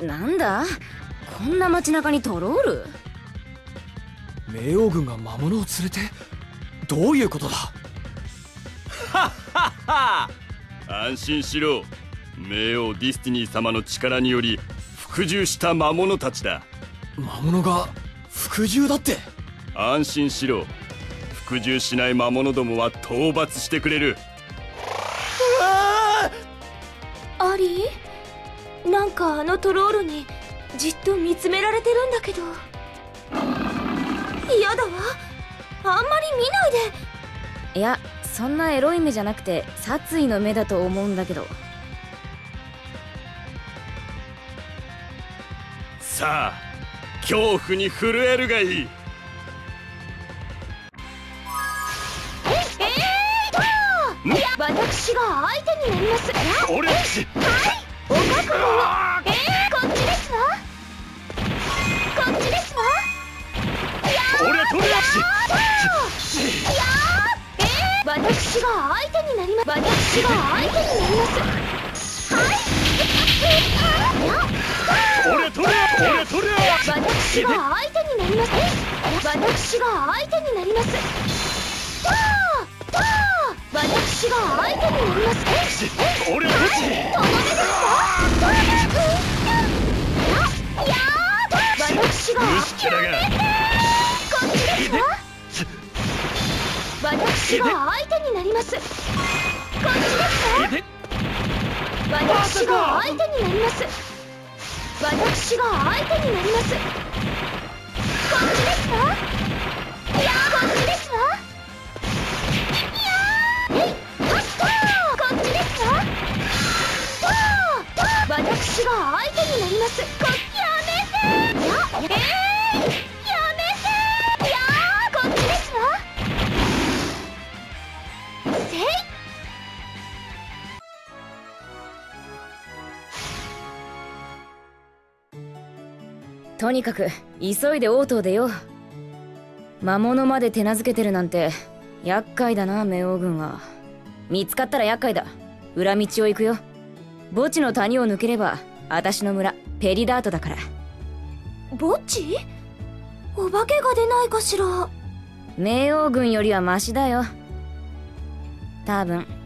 なんだ、こんな街中にトロール？ 冥王軍が魔物を連れて？どういうことだ？ はっはっは。安心しろ。冥王ディスティニー様の力により服従した魔物たちだ。 魔物が服従だって？ 安心しろ。服従しない魔物どもは討伐してくれる。 アリー、なんかあのトロールにじっと見つめられてるんだけど。嫌だわ、あんまり見ないで。 いや、そんなエロい目じゃなくて殺意の目だと思うんだけど。 さあ、恐怖に震えるがいい。 私が相手になります。 俺たち、 お覚悟を。こっちですわ、こっちですわ。 俺は取れ私が相手になります。私が相手になります。 俺は取れ俺は取れ私が相手になります。私が相手になります。私が相手になります。 俺はとどめですか？私が虫けらがこっちですわ。私が相手になります。こっちですわ。私が相手になります。私が相手になります。こっちですわ。こっちですわ。こっちですわ。私が相手になります。やめて。やめて。こっちですわ。せい。 とにかく急いで王都出よう。魔物まで手なずけてるなんて厄介だな、冥王軍は。見つかったら厄介だ。裏道を行くよ。墓地の谷を抜ければ私の村ペリダートだから。 墓地？お化けが出ないかしら。 冥王軍よりはマシだよ多分。